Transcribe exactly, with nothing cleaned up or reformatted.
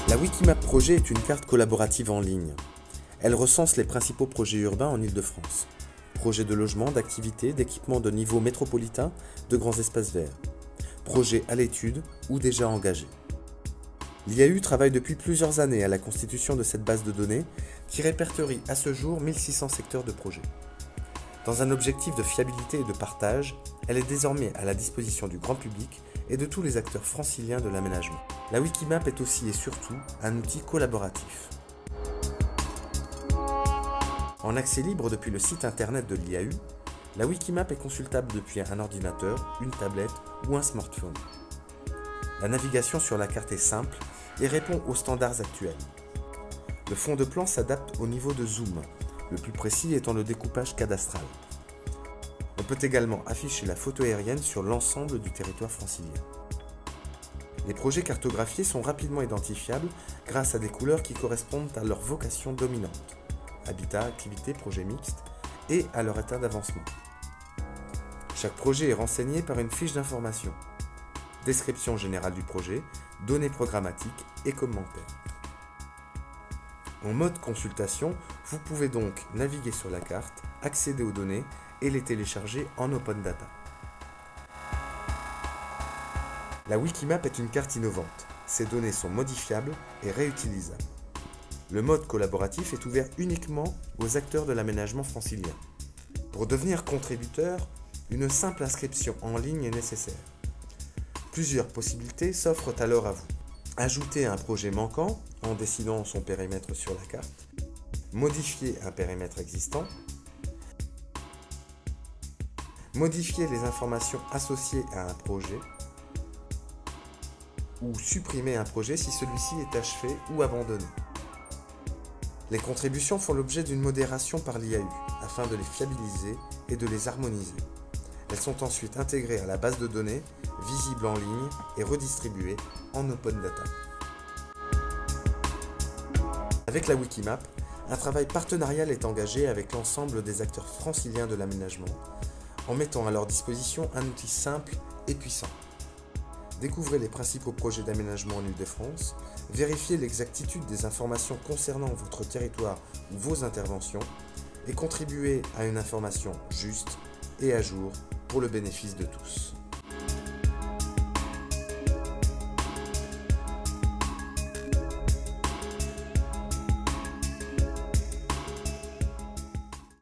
La Wikimap Projet est une carte collaborative en ligne. Elle recense les principaux projets urbains en Île-de-France. Projets de logement, d'activités, d'équipements de niveau métropolitain, de grands espaces verts. Projets à l'étude ou déjà engagés. L'I A U travaille depuis plusieurs années à la constitution de cette base de données qui répertorie à ce jour mille six cents secteurs de projets. Dans un objectif de fiabilité et de partage, elle est désormais à la disposition du grand public et de tous les acteurs franciliens de l'aménagement. La Wikimap est aussi et surtout un outil collaboratif. En accès libre depuis le site internet de l'I A U, la Wikimap est consultable depuis un ordinateur, une tablette ou un smartphone. La navigation sur la carte est simple et répond aux standards actuels. Le fond de plan s'adapte au niveau de zoom, le plus précis étant le découpage cadastral. On peut également afficher la photo aérienne sur l'ensemble du territoire francilien. Les projets cartographiés sont rapidement identifiables grâce à des couleurs qui correspondent à leur vocation dominante, habitat, activité, projet mixte, et à leur état d'avancement. Chaque projet est renseigné par une fiche d'information, description générale du projet, données programmatiques et commentaires. En mode consultation, vous pouvez donc naviguer sur la carte, accéder aux données et les télécharger en open data. La Wikimap est une carte innovante. Ces données sont modifiables et réutilisables. Le mode collaboratif est ouvert uniquement aux acteurs de l'aménagement francilien. Pour devenir contributeur, une simple inscription en ligne est nécessaire. Plusieurs possibilités s'offrent alors à vous. Ajouter un projet manquant en décidant son périmètre sur la carte, modifier un périmètre existant, modifier les informations associées à un projet ou supprimer un projet si celui-ci est achevé ou abandonné. Les contributions font l'objet d'une modération par l'I A U afin de les fiabiliser et de les harmoniser. Elles sont ensuite intégrées à la base de données, visibles en ligne et redistribuées en open data. Avec la Wikimap, un travail partenarial est engagé avec l'ensemble des acteurs franciliens de l'aménagement, en mettant à leur disposition un outil simple et puissant. Découvrez les principaux projets d'aménagement en Île-de-France, vérifiez l'exactitude des informations concernant votre territoire ou vos interventions, et contribuez à une information juste et à jour pour le bénéfice de tous.